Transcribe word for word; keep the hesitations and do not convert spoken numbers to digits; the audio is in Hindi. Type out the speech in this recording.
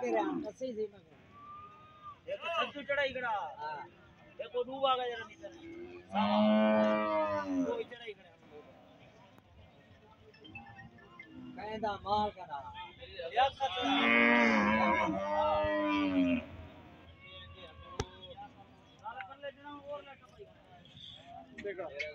तेरे हम कसी सी में एक सज्जू चढ़ाई करा हां एक को डूबा गया जरा नीचे सावा वो चढ़ाई करा कहंदा माल करा या खतरा सारा कर ले जना और लटका भाई देखो